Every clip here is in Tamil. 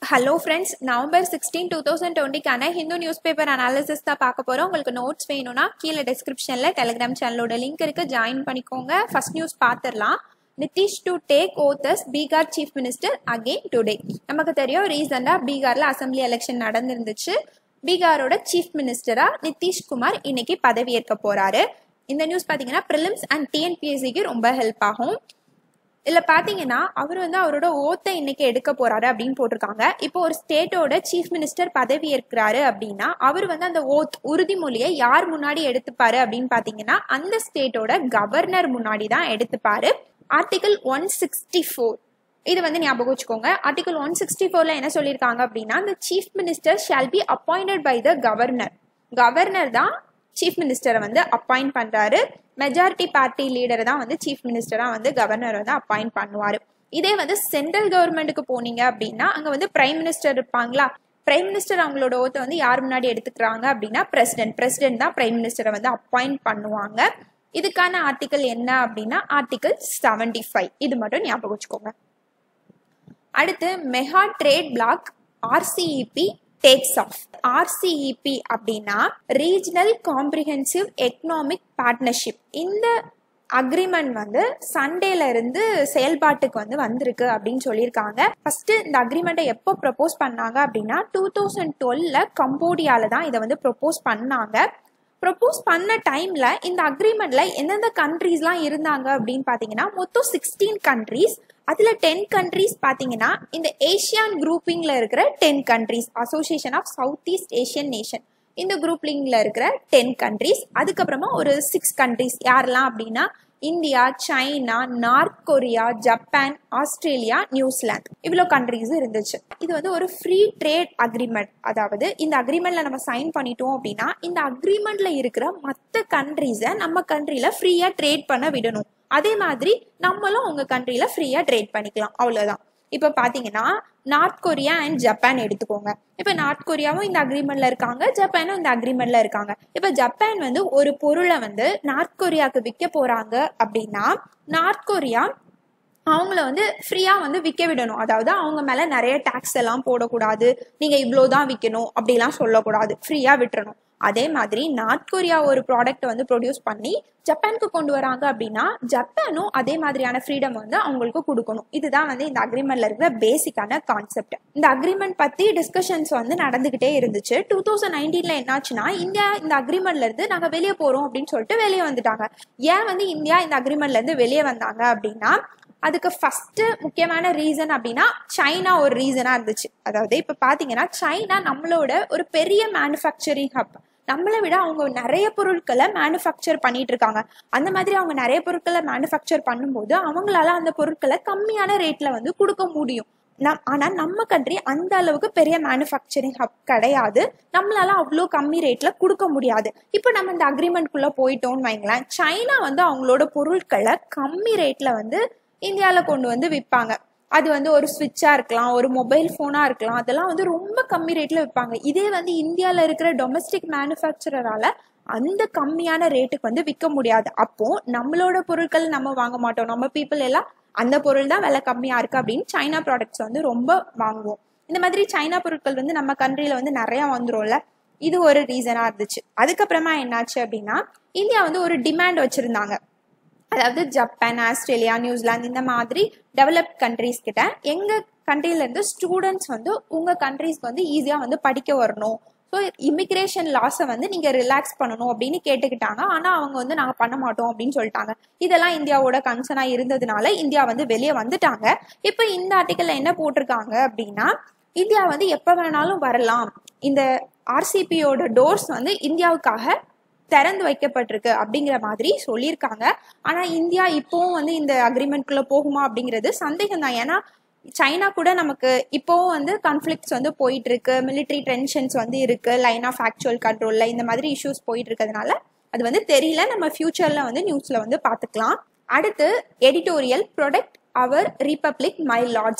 Hello friends, November 16, 2020 கான ஹிந்து நியூஸ் பேப்பர் அனாலிசிஸ் தான் பார்க்க போறோம். உங்களுக்கு நோட்ஸ் வேணும்னா கீழே டிஸ்கிரிப்ஷன்ல டெலிகிராம் சேனலோட லிங்க் இருக்கு, ஜாயின் பண்ணிக்கோங்க. ஃபர்ஸ்ட் நியூஸ் பார்த்துடலாம். Nitish to take oath as Bihar chief minister again today. நமக்கு தெரியும் ரீசெண்டா பீகார்ல அசம்பிளி எலெக்ஷன் நடந்துருந்துச்சு. பீகாரோட சீஃப் மினிஸ்டரா நிதிஷ்குமார் இன்னைக்கு பதவி ஏற்க போறாரு. இந்த நியூஸ் பாத்தீங்கன்னா பிரிலிம்ஸ் அண்ட் டிஎன்பிஎஸ்சிக்கு ரொம்ப ஹெல்ப் ஆகும். இல்ல பாத்தீங்கன்னா அவர் அவரோட ஓத்தை இன்னைக்கு எடுக்க போறாரு அப்படின்னு போட்டிருக்காங்க. இப்போ ஒரு ஸ்டேட்டோட சீஃப் மினிஸ்டர் பதவி ஏற்கிறாரு அப்படின்னா அவர் அந்த ஓத் உறுதிமொழியை யார் முன்னாடி எடுத்துப்பாரு அப்படின்னு பாத்தீங்கன்னா அந்த ஸ்டேட்டோட கவர்னர் முன்னாடி தான் எடுத்துப்பாரு. ஆர்டிகல் 164 இது ஞாபகம் வச்சுக்கோங்க. ஆர்டிகல் 164ல என்ன சொல்லியிருக்காங்க அப்படின்னா the chief minister shall be appointed by the governor. Governor தான் சீஃப் மினிஸ்டரை அப்பாயிண்ட் பண்றாரு. மெஜாரிட்டி பார்ட்டி லீடர் தான் சீஃப் மினிஸ்டரா கவர்னர் அப்பாயிண்ட் பண்ணுவாரு. இதே சென்ட்ரல் கவர்மெண்ட்டுக்கு போனீங்க அப்படின்னா அங்க பிரைம் மினிஸ்டர் இருப்பாங்களா, பிரைம் மினிஸ்டர் அவங்களோட ஓத்தை யார் முன்னாடி எடுத்துக்கிறாங்க அப்படின்னா பிரசிடென்ட் தான் பிரைம் மினிஸ்டரை அப்பாயிண்ட் பண்ணுவாங்க. இதுக்கான ஆர்டிகல் என்ன அப்படின்னா ஆர்டிகல் 75. இது மட்டும் ஞாபகம் வச்சுக்கோங்க. அடுத்து mega trade bloc RCEP takes off. RCEP அப்படின்னா ரீஜனல் காம்ப்ரிஹென்சிவ் எக்கனாமிக் பார்ட்னர்ஷிப். இந்த அக்ரிமெண்ட் சண்டேல இருந்து செயல்பாட்டுக்கு வந்திருக்கு அப்படின்னு சொல்லியிருக்காங்க. ஃபர்ஸ்ட் இந்த அக்ரிமெண்ட்டை எப்போ ப்ரப்போஸ் பண்ணாங்க அப்படின்னா 2012ல கம்போடியால தான் இதை ப்ரப்போஸ் பண்ணாங்க. ப்ரப்போஸ் பண்ண டைம்ல இந்த அக்ரிமெண்ட்ல எந்தெந்த கண்ட்ரீஸ்லாம் இருந்தாங்க அப்படின்னு பாத்தீங்கன்னா மொத்தம் 16 கண்ட்ரீஸ். அதுல 10 கண்ட்ரீஸ் பாத்தீங்கன்னா இந்த ஏசியான் குரூப்பிங்ல இருக்கிற 10 countries, association of south east Asian nation, இந்த குரூப்லிங்ல இருக்கிற 10 கண்ட்ரீஸ். அதுக்கப்புறமா ஒரு 6 கண்ட்ரீஸ் யாரெல்லாம் அப்படின்னா India, China, North Korea, Japan, Australia, New Zealand, இவ்வளோ கண்ட்ரீஸ் இருந்துச்சு. இது ஒரு ஃப்ரீ ட்ரேட் அக்ரிமெண்ட். அதாவது இந்த அக்ரிமெண்ட்ல நம்ம சைன் பண்ணிட்டோம் அப்படின்னா இந்த அக்ரிமெண்ட்ல இருக்கிற மற்ற கண்ட்ரீஸை நம்ம கண்ட்ரில ஃப்ரீயா ட்ரேட் பண்ண விடணும். அதே மாதிரி நம்மளும் உங்க கண்ட்ரில ஃப்ரீயா ட்ரேட் பண்ணிக்கலாம், அவ்வளவுதான். இப்ப பாத்தீங்கன்னா நார்த் கொரியா அண்ட் ஜப்பான் எடுத்துக்கோங்க. இப்ப நார்த் கொரியாவும் இந்த அக்ரிமெண்ட்ல இருக்காங்க, ஜப்பானும் இந்த அக்ரிமெண்ட்ல இருக்காங்க. இப்ப ஜப்பான் ஒரு பொருளை நார்த் கொரியாவுக்கு விற்க போறாங்க அப்படின்னா நார்த் கொரியா அவங்கள ஃப்ரீயா விற்க விடணும். அதாவது அவங்க மேல நிறைய டாக்ஸ் எல்லாம் போடக்கூடாது, நீங்க இவ்வளவுதான் விற்கணும் அப்படிலாம் சொல்லக்கூடாது, ஃப்ரீயா விட்டுறணும். அதே மாதிரி நார்த் கொரியா ஒரு ப்ராடக்ட் ப்ரொடியூஸ் பண்ணி ஜப்பானுக்கு கொண்டு வராங்க அப்படின்னா ஜப்பானும் அதே மாதிரியான ஃப்ரீடம் அவங்களுக்கு கொடுக்கணும். இதுதான் இந்த அக்ரிமெண்ட்ல இருக்கிற பேசிக்கான கான்செப்ட். இந்த அக்ரிமெண்ட் பத்தி டிஸ்கஷன்ஸ் நடந்துகிட்டே இருந்துச்சு. 2019ல என்னாச்சுன்னா இந்தியா இந்த அக்ரிமெண்ட்ல இருந்து நாங்க வெளியே போறோம் அப்படின்னு சொல்லிட்டு வெளியே வந்துட்டாங்க. ஏன் இந்தியா இந்த அக்ரிமெண்ட்ல இருந்து வெளியே வந்தாங்க அப்படின்னா அதுக்கு ஃபர்ஸ்ட் முக்கியமான ரீசன் அப்படின்னா சைனா ஒரு ரீசனா இருந்துச்சு. அதாவது இப்ப பாத்தீங்கன்னா சைனா நம்மளோட ஒரு பெரிய மேனுஃபேக்சரிங் ஹப். நம்மளை விட அவங்க நிறைய பொருட்களை மேனுஃபேக்சர் பண்ணிட்டு இருக்காங்க. அந்த மாதிரி அவங்க நிறைய பொருட்களை மேனுஃபேக்சர் பண்ணும்போது அவங்களால அந்த பொருட்களை கம்மியான ரேட்ல கொடுக்க முடியும். ஆனா நம்ம கண்ட்ரி அந்த அளவுக்கு பெரிய மேனுஃபேக்சரிங் ஹப் கிடையாது, நம்மளால அவ்வளோ கம்மி ரேட்ல கொடுக்க முடியாது. இப்போ நம்ம இந்த அக்ரிமெண்ட்குள்ள போயிட்டோம்னு வைங்களேன், சைனா அவங்களோட பொருட்களை கம்மி ரேட்ல இந்தியாவில கொண்டு விற்பாங்க. அது ஒரு ஸ்விட்சா இருக்கலாம், ஒரு மொபைல் போனா இருக்கலாம், அதெல்லாம் ரொம்ப கம்மி ரேட்ல விற்பாங்க. இதே இந்தியாவில இருக்கிற டொமஸ்டிக் மேனுஃபேக்சரரால அந்த கம்மியான ரேட்டுக்கு விற்க முடியாது. அப்போ நம்மளோட பொருட்கள் நம்ம வாங்க மாட்டோம். நம்ம பீப்புள் எல்லாம் அந்த பொருள் தான் விலை கம்மியா இருக்கு அப்படின்னு சைனா ப்ராடக்ட்ஸ் ரொம்ப வாங்குவோம். இந்த மாதிரி சைனா பொருட்கள் நம்ம கண்ட்ரில நிறைய வந்துரும்ல, இது ஒரு ரீசனா இருந்துச்சு. அதுக்கப்புறமா என்னாச்சு அப்படின்னா இந்தியா ஒரு டிமாண்ட் வச்சிருந்தாங்க. அதாவது ஜப்பான், ஆஸ்திரேலியா, நியூசிலாந்து இந்த மாதிரி டெவலப்ட் கண்ட்ரீஸ் கிட்ட எங்க கண்ட்ரில இருந்து ஸ்டூடெண்ட்ஸ் உங்க கண்ட்ரிஸ்க்கு ஈஸியா படிக்க வரணும், ஸோ இமிகிரேஷன் லாஸை நீங்க ரிலாக்ஸ் பண்ணணும் அப்படின்னு கேட்டுக்கிட்டாங்க. ஆனா அவங்க நாங்க பண்ண மாட்டோம் அப்படின்னு சொல்லிட்டாங்க. இதெல்லாம் இந்தியாவோட கன்சர்னா இருந்ததுனால இந்தியா வெளியே வந்துட்டாங்க. இப்ப இந்த ஆர்டிக்கல்ல என்ன போட்டிருக்காங்க அப்படின்னா இந்தியா எப்ப வேணாலும் வரலாம், இந்த RCEPயோட டோர்ஸ் இந்தியாவுக்காக திறந்து வைக்கப்பட்டிருக்கு அப்படிங்கிற மாதிரி சொல்லியிருக்காங்க. ஆனா இந்தியா இப்போவும் இந்த அக்ரிமெண்ட்குள்ள போகுமா அப்படிங்கிறது சந்தேகம் தான். ஏன்னா சைனா கூட நமக்கு இப்போவும் கான்ஃபிளிக்ட்ஸ் போயிட்டு இருக்கு, மிலிட்ரி டென்ஷன்ஸ் இருக்கு, லைன் ஆஃப் ஆக்சுவல் கண்ட்ரோல்ல இந்த மாதிரி இஷ்யூஸ் போயிட்டு இருக்கிறதுனால அது தெரியல. நம்ம ஃபியூச்சர்ல நியூஸ்ல பாத்துக்கலாம். அடுத்து editorial protect our republic my lords.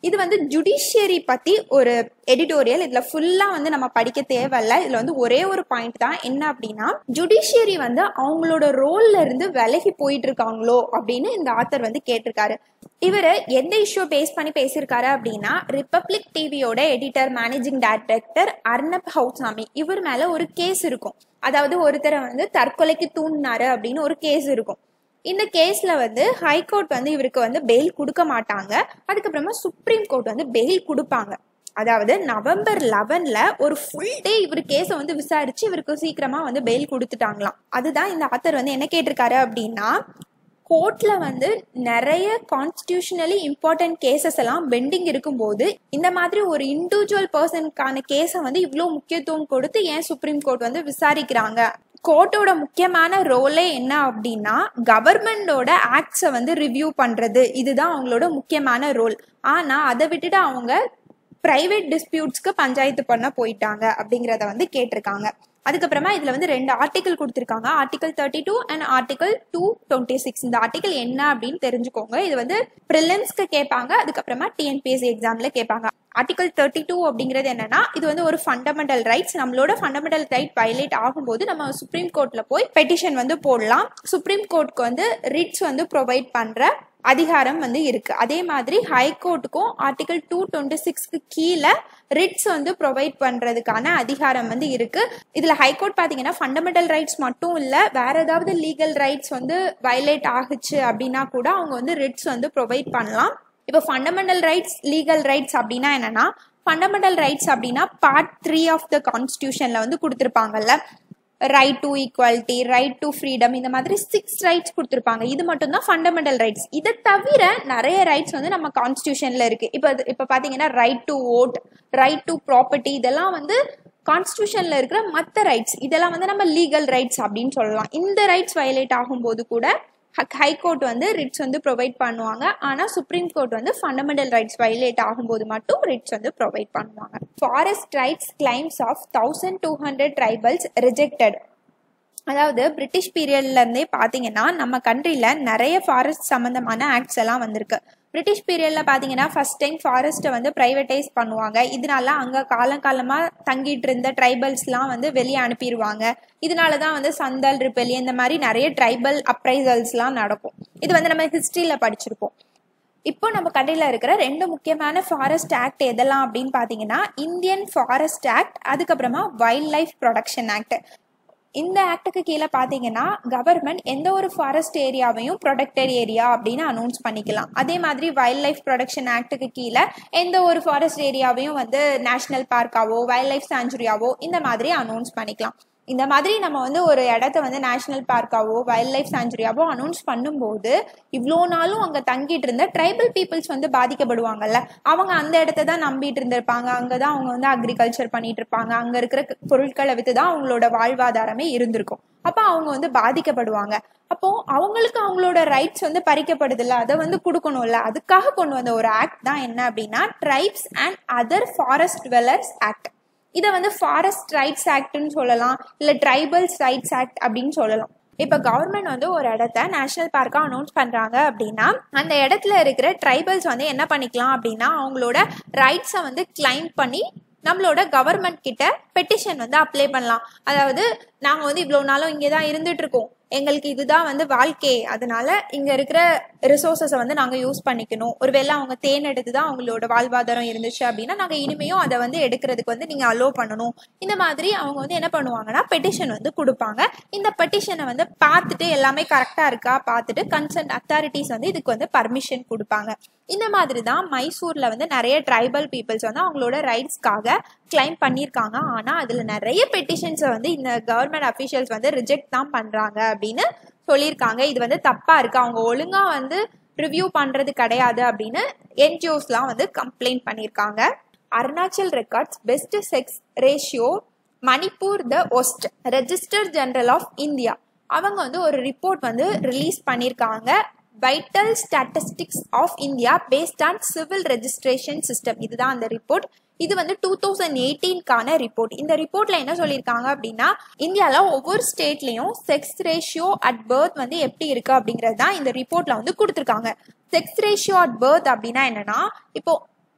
இது வந்து ஜுடிஷியரி பத்தி ஒரு எடிட்டோரியல். இதுல ஃபுல்லா வந்து நம்ம படிக்க தேவையில்ல. இதுல வந்து ஒரே ஒரு பாயிண்ட் தான் என்ன அப்படின்னா, ஜுடிஷியரி வந்து அவங்களோட ரோல்ல இருந்து விலகி போயிட்டு இருக்காங்களோ அப்படின்னு இந்த ஆத்தர் வந்து கேட்டிருக்காரு. இவரு எந்த இஷ்யூ பேஸ் பண்ணி பேசியிருக்காரு அப்படின்னா, ரிப்பப்ளிக் டிவியோட editor managing director Arnab Goswami இவர் மேல ஒரு கேஸ் இருக்கும். அதாவது ஒருத்தரை வந்து தற்கொலைக்கு தூண்டினாரு அப்படின்னு ஒரு கேஸ் இருக்கும். இந்த கேஸ்ல வந்து ஹைகோர்ட் வந்து இவருக்கு வந்து பெயில் கொடுக்க மாட்டாங்க. அதுக்கப்புறமா சுப்ரீம் கோர்ட் வந்து பெயில் கொடுப்பாங்க. அதாவது நவம்பர் 11 ஒரு ஃபுல் டே இவர் கேஸை வந்து விசாரிச்சு இவருக்கு சீக்கிரமா வந்து பெயில் கொடுத்துட்டாங்களாம். அதுதான் இந்த ஆத்தர் வந்து என்ன கேட்டிருக்காரு அப்படின்னா, கோர்ட்ல வந்து நிறைய கான்ஸ்டிடியூஷனலி இம்பார்ட்டன்ட் கேசஸ் எல்லாம் பெண்டிங் இருக்கும்போது இந்த மாதிரி ஒரு இண்டிவிஜுவல் பர்சனுக்கான கேஸை வந்து இவ்வளோ முக்கியத்துவம் கொடுத்து ஏன் சுப்ரீம் கோர்ட் வந்து விசாரிக்கிறாங்க? கோர்ட்டோட முக்கியமான ரோலே என்ன அப்படின்னா, கவர்மெண்டோட ஆக்ட்ஸை வந்து ரிவ்யூ பண்றது. இதுதான் அவங்களோட முக்கியமான ரோல். ஆனா அதை விட்டுட்டு அவங்க பிரைவேட் டிஸ்பியூட்ஸ்க்கு பஞ்சாயத்து பண்ண போயிட்டாங்க அப்படிங்கிறத வந்து கேட்டிருக்காங்க. அதுக்கப்புறமா இதுல வந்து 2 ஆர்டிகல் கொடுத்திருக்காங்க, ஆர்டிகல் 32 அண்ட் ஆர்டிகல் 226. இந்த ஆர்டிகல் என்ன அப்படின்னு தெரிஞ்சுக்கோங்க. இது வந்து பிரிலிம்ஸ்க்கு கேட்பாங்க, அதுக்கப்புறமா டிஎன்பிஎஸ்சி எக்ஸாம்ல கேட்பாங்க. ஆர்டிகல் 32 அப்படிங்கிறது என்னன்னா, இது வந்து ஒரு ஃபண்டமெண்டல் ரைட்ஸ். நம்மளோட ஃபண்டமெண்டல் ரைட் வயலேட் ஆகும்போது நம்ம சுப்ரீம் கோர்ட்ல போய் பெட்டிஷன் வந்து போடலாம். சுப்ரீம் கோர்ட்க்கு வந்து ரிட்ஸ் வந்து ப்ரொவைட் பண்ற அதிகாரம் வந்து இருக்கு. அதே மாதிரி ஹைகோர்ட்டுக்கும் ஆர்டிகல் 226க்கு கீழே ரிட்ஸ் வந்து ப்ரொவைட் பண்றதுக்கான அதிகாரம் வந்து இருக்கு. இதுல ஹைகோர்ட் பாத்தீங்கன்னா ஃபண்டமெண்டல் ரைட்ஸ் மட்டும் இல்ல, வேற ஏதாவது லீகல் ரைட்ஸ் வந்து வயலேட் ஆகுச்சு அப்படின்னா கூட அவங்க வந்து ரிட்ஸ் வந்து ப்ரொவைட் பண்ணலாம். இப்போ ஃபண்டமெண்டல் ரைட்ஸ், லீகல் ரைட்ஸ் அப்படின்னா என்னன்னா, ஃபண்டமெண்டல் ரைட்ஸ் அப்படின்னா பார்ட் 3 ஆஃப் த கான்ஸ்டிடியூஷன்ல வந்து கொடுத்துருப்பாங்கல்ல, right to equality, right to freedom, இந்த மாதிரி 6 ரைட்ஸ் கொடுத்துருப்பாங்க. இது மட்டும் தான் ஃபண்டமெண்டல் ரைட்ஸ். இதை தவிர நிறைய ரைட்ஸ் வந்து நம்ம கான்ஸ்டிடியூஷன்ல இருக்கு. இப்போ பாத்தீங்கன்னா right to vote, right to property, இதெல்லாம் வந்து கான்ஸ்டிடியூஷன்ல இருக்கிற மற்ற ரைட்ஸ். இதெல்லாம் வந்து நம்ம லீகல் ரைட்ஸ் அப்படின்னு சொல்லலாம். இந்த ரைட்ஸ் வயலேட் ஆகும்போது கூட ஹைகோர்ட் வந்து ரிட்ஸ் வந்து ப்ரொவைட் பண்ணுவாங்க. ஆனா சுப்ரீம் கோர்ட் வந்து ஃபண்டமெண்டல் ரைட்ஸ் வயலேட் ஆகும்போது மட்டும் ரிட்ஸ் வந்து ப்ரொவைட் பண்ணுவாங்க. Forest rights claims of 1200 tribals rejected. அதாவது பிரிட்டிஷ் பீரியட்ல இருந்தே பாத்தீங்கன்னா நம்ம கண்ட்ரில நிறைய ஃபாரஸ்ட் சம்பந்தமான ஆக்ட்ஸ் எல்லாம் வந்திருக்கு. பிரிட்டிஷ் பீரியட்ல பாத்தீங்கன்னா ஃபர்ஸ்ட் டைம் ஃபாரஸ்ட்டை வந்து பிரைவேட்டைஸ் பண்ணுவாங்க. இதனால அங்க காலங்காலமா தங்கிட்டு இருந்த ட்ரைபல்ஸ்லாம் வந்து வெளியே அனுப்பிடுவாங்க. இதனாலதான் வந்து சந்தல், ரிபெலியன், இந்த மாதிரி நிறைய ட்ரைபல் அப்ரைசல்ஸ்லாம் நடக்கும். இது வந்து நம்ம ஹிஸ்டரியில படிச்சிருப்போம். இப்போ நம்ம கண்ட்ரில இருக்கிற 2 முக்கியமான ஃபாரஸ்ட் ஆக்ட் எதெல்லாம் அப்படின்னு பாத்தீங்கன்னா, இந்தியன் ஃபாரஸ்ட் ஆக்ட், அதுக்கப்புறமா வைல்ட் லைஃப் ப்ரொடக்ஷன் ஆக்ட். இந்த ஆக்டுக்கு கீழே பாத்தீங்கன்னா கவர்மெண்ட் எந்த ஒரு ஃபாரஸ்ட் ஏரியாவையும் ப்ரொடெக்டட் ஏரியா அப்படின்னு அனௌன்ஸ் பண்ணிக்கலாம். அதே மாதிரி வைல்ட் லைஃப் ப்ரொடக்ஷன் ஆக்டுக்கு கீழே எந்த ஒரு ஃபாரஸ்ட் ஏரியாவையும் வந்து நேஷனல் பார்க்காவோ வைல்ட் லைஃப் சாஞ்சுரியாவோ இந்த மாதிரி அனௌன்ஸ் பண்ணிக்கலாம். இந்த மாதிரி நம்ம வந்து ஒரு இடத்த வந்து நேஷனல் பார்க்காவோ வைல்ட் லைஃப் சாஞ்சுரியாவோ அனௌன்ஸ் பண்ணும்போது இவ்வளோ நாளும் அங்கே தங்கிட்டு இருந்த ட்ரைபல் பீப்புள்ஸ் வந்து பாதிக்கப்படுவாங்கல்ல. அவங்க அந்த இடத்த தான் நம்பிட்டு இருந்திருப்பாங்க, அங்கதான் அவங்க வந்து அக்ரிகல்ச்சர் பண்ணிட்டு இருப்பாங்க, அங்க இருக்கிற பொருட்களை வித்து தான் அவங்களோட வாழ்வாதாரமே இருந்திருக்கும். அப்போ அவங்க வந்து பாதிக்கப்படுவாங்க. அப்போ அவங்களுக்கு அவங்களோட ரைட்ஸ் வந்து பறிக்கப்படுதுல்ல, அதை வந்து கொடுக்கணும்ல. அதுக்காக கொண்டு வந்த ஒரு ஆக்ட் தான் என்ன அப்படின்னா, tribes and other forest dwellers act. இதை வந்து ஃபாரஸ்ட் ரைட்ஸ் ஆக்ட்னு சொல்லலாம், இல்ல ட்ரைபல்ஸ் ரைட்ஸ் ஆக்ட் அப்படின்னு சொல்லலாம். இப்ப கவர்மெண்ட் வந்து ஒரு இடத்த நேஷனல் பார்க்கா அனௌன்ஸ் பண்றாங்க அப்படின்னா, அந்த இடத்துல இருக்கிற ட்ரைபல்ஸ் வந்து என்ன பண்ணிக்கலாம் அப்படின்னா, அவங்களோட ரைட்ஸை வந்து கிளைம் பண்ணி நம்மளோட கவர்மெண்ட் கிட்ட பெட்டிஷன் வந்து அப்ளை பண்ணலாம். அதாவது நாங்க வந்து இவ்வளவு நாளும் இங்கேதான் இருந்துட்டு இருக்கோம், எங்களுக்கு இதுதான் வந்து வாழ்க்கை, அதனால இங்க இருக்கிற ரிசோர்ஸஸை வந்து நாங்க யூஸ் பண்ணிக்கணும். ஒருவேளை அவங்க தேன் எடுத்துதான் அவங்களோட வாழ்வாதாரம் இருந்துச்சு அப்படின்னா நாங்க இனிமையும் அதை வந்து எடுக்கிறதுக்கு வந்து நீங்க அலோ பண்ணணும். இந்த மாதிரி அவங்க வந்து என்ன பண்ணுவாங்கன்னா பெட்டிஷன் வந்து கொடுப்பாங்க. இந்த பெட்டிஷனை வந்து பார்த்துட்டு எல்லாமே கரெக்டா இருக்கா பார்த்துட்டு கன்சர்ன் அத்தாரிட்டிஸ் வந்து இதுக்கு வந்து பர்மிஷன் கொடுப்பாங்க. இந்த மாதிரி தான் மைசூர்ல வந்து நிறைய ட்ரைபல் பீப்புள்ஸ் வந்து அவங்களோட ரைட்ஸ்க்காக கிளைம் பண்ணியிருக்காங்க. ஆனா அதுல நிறைய பெட்டிஷன்ஸை வந்து இந்த கவர்மெண்ட் அஃபீஷியல்ஸ் வந்து ரிஜெக்ட் தான் பண்றாங்க அப்படின்னு சொல்லியிருக்காங்க. இது வந்து தப்பா இருக்கு, அவங்க ஒழுங்கா வந்து ரிவ்யூ பண்றது கிடையாது அப்படின்னு என்ஜிஓஸ்லாம் வந்து கம்ப்ளைண்ட் பண்ணியிருக்காங்க. Arunachal records best sex ratio, Manipur the worst. Register general of India அவங்க வந்து ஒரு ரிப்போர்ட் வந்து ரிலீஸ் பண்ணியிருக்காங்க. Vital statistics of India based on civil registration system. இதுதான் அந்த ரிப்போர்ட். இது வந்து 2018க்கான ரிப்போர்ட். இந்த ரிப்போர்ட்ல என்ன சொல்லியிருக்காங்க அப்படின்னா, இந்தியால ஒவ்வொரு ஸ்டேட்லயும் செக்ஸ் ரேஷியோ அட் பர்த் வந்து எப்படி இருக்கு அப்படிங்கிறது தான் இந்த ரிப்போர்ட்ல வந்து கொடுத்துருக்காங்க. செக்ஸ் ரேஷியோ அட் பர்த் அப்படின்னா என்னன்னா, இப்போ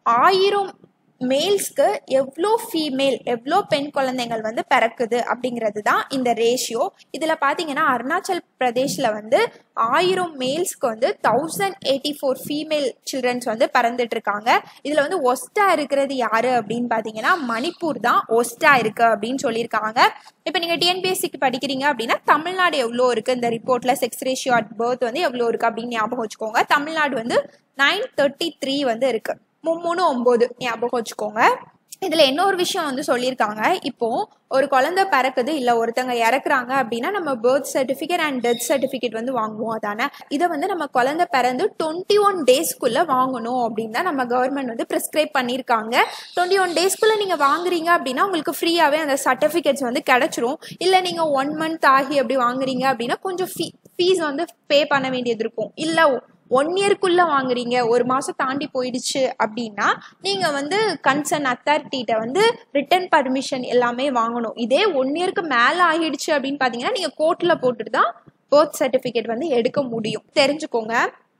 1000 மேல்ஸ்க்கு எவ்வளோ ஃபீமேல் எவ்வளோ பெண் குழந்தைகள் வந்து பிறக்குது அப்படிங்கிறது தான் இந்த ரேஷியோ. இதில் பார்த்தீங்கன்னா அருணாச்சல் பிரதேஷில் வந்து 1000 மேல்ஸ்க்கு வந்து 1084 ஃபீமேல் சில்ட்ரன்ஸ் வந்து பிறந்துட்டு இருக்காங்க. இதில் வந்து ஒஸ்டா இருக்கிறது யாரு அப்படின்னு பார்த்தீங்கன்னா மணிப்பூர் தான் ஒஸ்டா இருக்கு அப்படின்னு சொல்லியிருக்காங்க. இப்போ நீங்கள் டிஎன்பிஎஸ்சிக்கு படிக்கிறீங்க அப்படின்னா தமிழ்நாடு எவ்வளோ இருக்கு இந்த ரிப்போர்ட்ல செக்ஸ் ரேஷியோ அட் பர்த் வந்து எவ்வளோ இருக்கு அப்படின்னு ஞாபகம் வச்சுக்கோங்க. தமிழ்நாடு வந்து 933 வந்து இருக்கு. 339 ஞாபகம் வச்சுக்கோங்க. இதுல இன்னொரு விஷயம் வந்து சொல்லியிருக்காங்க. இப்போ ஒரு குழந்தை பிறக்குது இல்ல ஒருத்தங்க இறக்குறாங்க அப்படின்னா நம்ம birth certificate and death certificate வந்து வாங்குவோம். அதானே இதை வந்து நம்ம குழந்தை பிறந்து 21 டேஸ்க்குள்ள வாங்கணும் அப்படின்னு தான் நம்ம கவர்மெண்ட் வந்து பிரிஸ்கிரைப் பண்ணியிருக்காங்க. 21 டேஸ்க்குள்ள நீங்க வாங்குறீங்க அப்படின்னா உங்களுக்கு ஃப்ரீயாவே அந்த சர்டிபிகேட்ஸ் வந்து கிடைச்சிரும். இல்ல நீங்க 1 மந்த் ஆகி அப்படி வாங்குறீங்க அப்படின்னா கொஞ்சம் ஃபீஸ் வந்து பே பண்ண வேண்டியது இருக்கும். இல்ல 1 இயர்க்குள்ள வாங்குறீங்க, 1 மாசம் தாண்டி போயிடுச்சு அப்படின்னா நீங்க வந்து கன்சர்ன் அத்தாரிட்டிகிட்ட வந்து ரிட்டன் பர்மிஷன் எல்லாமே வாங்கணும். இதே 1 இயருக்கு மேல ஆகிடுச்சு அப்படின்னு பாத்தீங்கன்னா நீங்க கோர்ட்ல போட்டுட்டு தான் பர்த் சர்டிபிகேட் வந்து எடுக்க முடியும். தெரிஞ்சுக்கோங்க.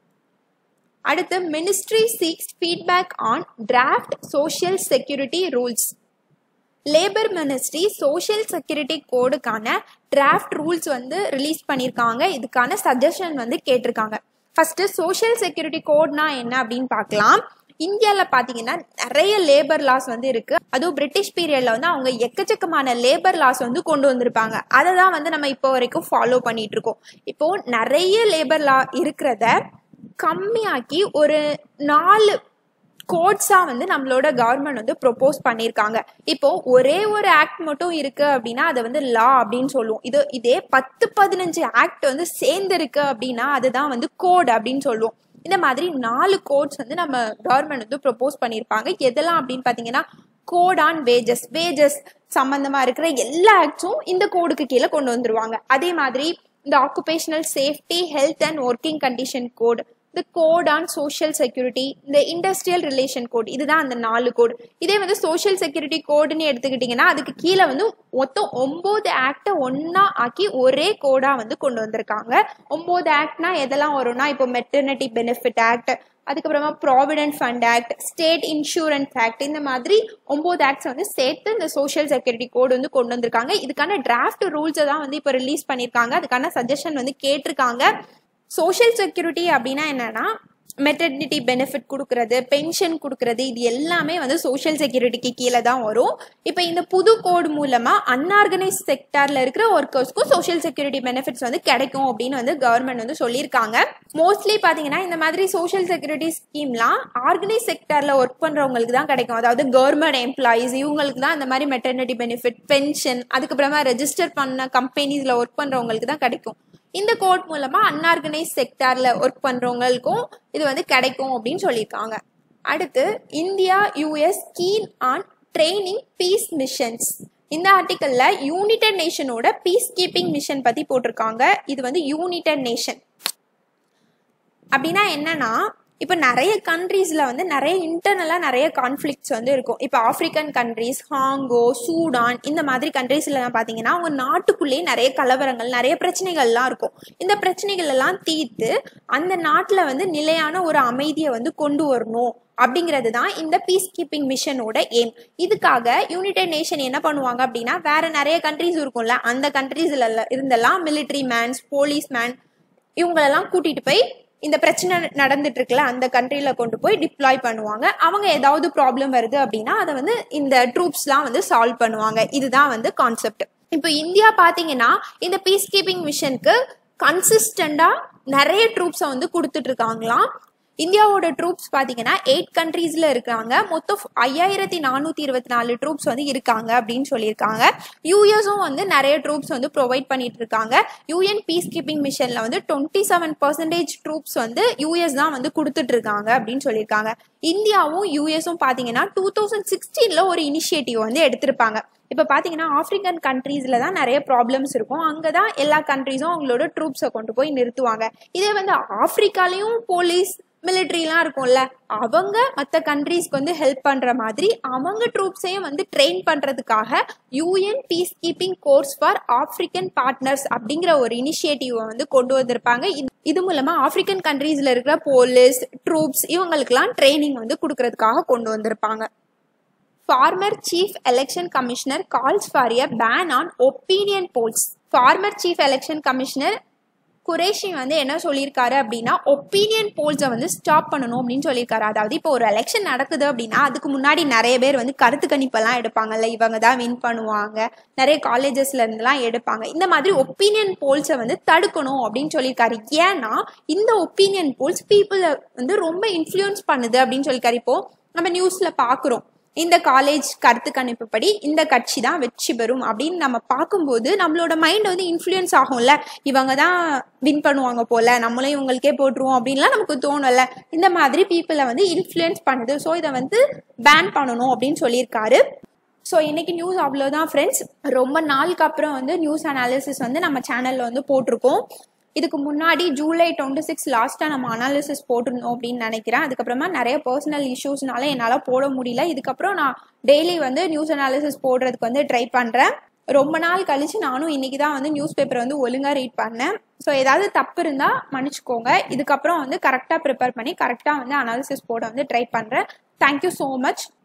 அடுத்து ministry seeks feedback on draft social security rules. Labour ministry social security கோடுக்கான டிராஃப்ட் ரூல்ஸ் வந்து ரிலீஸ் பண்ணியிருக்காங்க. இதுக்கான சஜஷன் வந்து கேட்டிருக்காங்க. ஃபர்ஸ்ட் சோஷியல் செக்யூரிட்டி கோட்னா என்ன அப்படின்னு பார்க்கலாம். இந்தியாவில் பார்த்தீங்கன்னா நிறைய லேபர் லாஸ் வந்து இருக்கு. அதுவும் பிரிட்டிஷ் பீரியட்ல வந்து அவங்க எக்கச்சக்கமான லேபர் லாஸ் வந்து கொண்டு வந்திருப்பாங்க. அதை தான் வந்து நம்ம இப்போ வரைக்கும் ஃபாலோ பண்ணிட்டு இருக்கோம். இப்போ நிறைய லேபர் லா இருக்கிறத கம்மியாக்கி ஒரு 4 கோட்ஸா வந்து நம்மளோட கவர்மெண்ட் வந்து ப்ரொபோஸ் பண்ணியிருக்காங்க. இப்போ ஒரே ஒரு ஆக்ட் மட்டும் இருக்கு அப்படின்னா அதை வந்து லா அப்படின்னு சொல்லுவோம். இதே 10-15 ஆக்ட் வந்து சேர்ந்து இருக்கு அப்படின்னா அதுதான் வந்து கோட் அப்படின்னு சொல்லுவோம். இந்த மாதிரி 4 கோட்ஸ் வந்து நம்ம கவர்மெண்ட் வந்து ப்ரொபோஸ் பண்ணியிருப்பாங்க. எதெல்லாம் அப்படின்னு பார்த்தீங்கன்னா கோட் ஆன் வேஜஸ் சம்பந்தமா இருக்கிற எல்லா ஆக்ட்ஸும் இந்த கோடுக்கு கீழே கொண்டு வந்துருவாங்க. அதே மாதிரி இந்த occupational safety health and working condition code, இந்த கோட் ஆன் சோஷியல் செக்யூரிட்டி, இந்த இண்டஸ்ட்ரியல் ரிலேஷன் கோட், இதுதான் அந்த 4 கோடு. இதே வந்து சோஷியல் செக்யூரிட்டி கோடுன்னு எடுத்துக்கிட்டீங்கன்னா அதுக்கு கீழே வந்து மொத்தம் 9 ஆக்டை ஒன்னா ஆக்கி ஒரே கோடா வந்து கொண்டு வந்திருக்காங்க. 9 ஆக்ட்னா எதெல்லாம் வரும்னா இப்போ மெட்டர்னிட்டி பெனிஃபிட் ஆக்ட், அதுக்கப்புறமா provident fund act, state insurance act, இந்த மாதிரி 9 ஆக்ட்ஸ் வந்து சேர்த்து இந்த சோஷியல் செக்யூரிட்டி கோடு வந்து கொண்டு வந்திருக்காங்க. இதுக்கான டிராஃப்ட் ரூல்ஸை தான் வந்து இப்போ ரிலீஸ் பண்ணியிருக்காங்க. அதுக்கான சஜஷன் வந்து கேட்டிருக்காங்க. சோஷியல் செக்யூரிட்டி அப்படின்னா என்னன்னா மெட்டர்னிட்டி பெனிஃபிட் கொடுக்கறது, பென்ஷன் கொடுக்கறது, இது எல்லாமே வந்து சோஷியல் செக்யூரிட்டிக்கு கீழே தான் வரும். இப்போ இந்த புது கோடு மூலமா அன்ஆர்கனைஸ் செக்டார்ல இருக்கிற ஒர்க்கர்ஸ்க்கும் சோஷியல் செக்யூரிட்டி பெனிஃபிட்ஸ் வந்து கிடைக்கும் அப்படின்னு வந்து கவர்மெண்ட் வந்து சொல்லியிருக்காங்க. மோஸ்ட்லி பாத்தீங்கன்னா இந்த மாதிரி சோஷியல் செக்யூரிட்டி ஸ்கீம்லாம் ஆர்கனைஸ் செக்டார்ல ஒர்க் பண்றவங்களுக்கு தான் கிடைக்கும். அதாவது கவர்மெண்ட் எம்ப்ளாயிஸ் இவங்களுக்கு தான் இந்த மாதிரி மெட்டர்னிட்டி பெனிஃபிட், பென்ஷன், அதுக்கப்புறமா ரெஜிஸ்டர் பண்ண கம்பெனிஸ்ல ஒர்க் பண்றவங்களுக்கு தான் கிடைக்கும். இந்த கோட் மூலமா அன்ஆர்கனைஸ் செக்டார்ல ஒர்க் பண்றவங்களுக்கும் இது வந்து கிடைக்கும் அப்படின்னு சொல்லியிருக்காங்க. அடுத்து India US keen on training peace missions. இந்த ஆர்டிக்கல்ல யுனைடெட் நேஷனோட பீஸ் கீப்பிங் மிஷன் பத்தி போட்டிருக்காங்க. இது வந்து யுனைடெட் நேஷன் அப்படின்னா என்னன்னா இப்போ நிறைய கண்ட்ரீஸ்ல வந்து நிறைய இன்டர்னலா நிறைய கான்ஃபிளிக்ட்ஸ் வந்து இருக்கும். இப்போ ஆப்பிரிக்கன் கண்ட்ரீஸ், காங்கோ, சூடான், இந்த மாதிரி கண்ட்ரீஸ்ல பாத்தீங்கன்னா அவங்க நாட்டுக்குள்ளேயே நிறைய கலவரங்கள், நிறைய பிரச்சனைகள்லாம் இருக்கும். இந்த பிரச்சனைகள் எல்லாம் தீர்த்து அந்த நாட்டுல வந்து நிலையான ஒரு அமைதியை வந்து கொண்டு வரணும் அப்படிங்கிறது தான் இந்த பீஸ் கீப்பிங் மிஷனோட எய்ம். இதுக்காக யுனைடெட் நேஷன் என்ன பண்ணுவாங்க அப்படின்னா வேற நிறைய கண்ட்ரீஸ் இருக்கும்ல, அந்த கண்ட்ரீஸ்ல இருந்தெல்லாம் மிலிட்ரி மேன்ஸ், போலீஸ் மேன் இவங்களெல்லாம் கூட்டிட்டு போய் இந்த பிரச்சனை நடந்துட்டு இருக்குல்ல அந்த கண்ட்ரில கொண்டு போய் டிப்ளாய் பண்ணுவாங்க. அவங்க ஏதாவது ப்ராப்ளம் வருது அப்படின்னா அதை வந்து இந்த ட்ரூப்ஸ்லாம் வந்து சால்வ் பண்ணுவாங்க. இதுதான் வந்து கான்செப்ட். இப்போ இந்தியா பாத்தீங்கன்னா இந்த பீஸ் கீப்பிங் மிஷனுக்கு கன்சிஸ்டண்டா நிறைய ட்ரூப்ஸை வந்து கொடுத்துட்டு இருக்காங்களாம். இந்தியாவோட ட்ரூப்ஸ் பாத்தீங்கன்னா 8 கண்ட்ரீஸ்ல இருக்காங்க. மொத்தம் 5424 ட்ரூப்ஸ் வந்து இருக்காங்க அப்படின்னு சொல்லியிருக்காங்க. யூஎஸும் வந்து நிறைய ட்ரூப்ஸ் வந்து ப்ரொவைட் பண்ணிட்டு இருக்காங்க. யூஎன் பீஸ் கீப்பிங் மிஷன்ல வந்து 27% ட்ரூப்ஸ் வந்து யூஎஸ் தான் வந்து கொடுத்துட்டு இருக்காங்க அப்படின்னு சொல்லியிருக்காங்க. இந்தியாவும் யூஎஸும் பாத்தீங்கன்னா 2016 ஒரு இனிஷியேட்டிவ் வந்து எடுத்திருப்பாங்க. இப்போ பாத்தீங்கன்னா ஆப்பிரிக்கன் கண்ட்ரீஸ்ல தான் நிறைய ப்ராப்ளம்ஸ் இருக்கும். அங்கதான் எல்லா கண்ட்ரீஸும் அவங்களோட ட்ரூப்ஸை கொண்டு போய் நிறுத்துவாங்க. இதே வந்து ஆப்பிரிக்காலையும் போலீஸ் மிலிட்ரிலாம் இருக்கும்ல, அவங்க மற்ற கண்ட்ரீஸ்க்கு வந்து ஹெல்ப் பண்ற மாதிரி அவங்க ட்ரூப்ஸையும் வந்து ட்ரெயின் பண்றதுக்காக UN peacekeeping course for African partners அப்படிங்கிற ஒரு இனிஷியேட்டிவை வந்து கொண்டு வந்திருப்பாங்க. இது மூலமா ஆப்பிரிக்கன் கண்ட்ரீஸ்ல இருக்கிற போலீஸ் ட்ரூப்ஸ் இவங்களுக்குலாம் ட்ரைனிங் வந்து கொடுக்கறதுக்காக கொண்டு வந்திருப்பாங்க. Former Chief Election Commissioner calls for a ban on opinion polls. Former Chief Election Commissioner Qureshi வந்து என்ன சொல்லியிருக்காரு அப்படின்னா, ஒப்பீனியன் போல்ஸை வந்து ஸ்டாப் பண்ணணும் அப்படின்னு சொல்லியிருக்காரு. அதாவது இப்போ ஒரு எலெக்ஷன் நடக்குது அப்படின்னா அதுக்கு முன்னாடி நிறைய பேர் வந்து கருத்து கணிப்பெல்லாம் எடுப்பாங்கல்ல, இவங்க தான் வின் பண்ணுவாங்க, நிறைய காலேஜஸ்ல இருந்துலாம் எடுப்பாங்க. இந்த மாதிரி ஒப்பீனியன் போல்ஸை வந்து தடுக்கணும் அப்படின்னு சொல்லியிருக்காரு. ஏன்னா இந்த ஒப்பீனியன் போல்ஸ் பீப்புளை வந்து ரொம்ப இன்ஃப்ளூயன்ஸ் பண்ணுது அப்படின்னு சொல்லியிருக்காரு. இப்போ நம்ம நியூஸ்ல பாக்குறோம், இந்த காலேஜ் கருத்து கணிப்புப்படி இந்த கட்சி தான் வெற்றி பெறும் அப்படின்னு நம்ம பார்க்கும்போது நம்மளோட மைண்ட் வந்து இன்ஃப்ளூயன்ஸ் ஆகும்ல, இவங்க தான் வின் பண்ணுவாங்க போல, நம்மளும் இவங்களுக்கே போட்டுருவோம் அப்படின்லாம் நமக்கு தோணும்ல. இந்த மாதிரி பீப்புளை வந்து இன்ஃப்ளூயன்ஸ் பண்ணுது. ஸோ இதை வந்து பேன் பண்ணணும் அப்படின்னு சொல்லியிருக்காரு. ஸோ இன்னைக்கு நியூஸ் அவ்வளோதான் ஃப்ரெண்ட்ஸ். ரொம்ப நாளுக்கு அப்புறம் வந்து நியூஸ் அனாலிசிஸ் வந்து நம்ம சேனல்ல வந்து போட்டிருக்கோம். இதுக்கு முன்னாடி ஜூலை 26 லாஸ்ட்டாக நம்ம அனாலிசிஸ் போட்டிருந்தோம் அப்படின்னு நினைக்கிறேன். அதுக்கப்புறமா நிறைய பர்சனல் இஷ்யூஸ்னால என்னால் போட முடியல. இதுக்கப்புறம் நான் டெய்லி வந்து நியூஸ் அனாலிசிஸ் போடுறதுக்கு வந்து ட்ரை பண்ணுறேன். ரொம்ப நாள் கழிச்சு நானும் இன்னைக்கு தான் வந்து நியூஸ் பேப்பர் வந்து ஒழுங்காக ரீட் பண்ணேன். ஸோ ஏதாவது தப்பு இருந்தால் மன்னிச்சுக்கோங்க. இதுக்கப்புறம் வந்து கரெக்டாக ப்ரிப்பேர் பண்ணி கரெக்டாக வந்து அனாலிசிஸ் போட வந்து ட்ரை பண்ணுறேன். Thank you so much.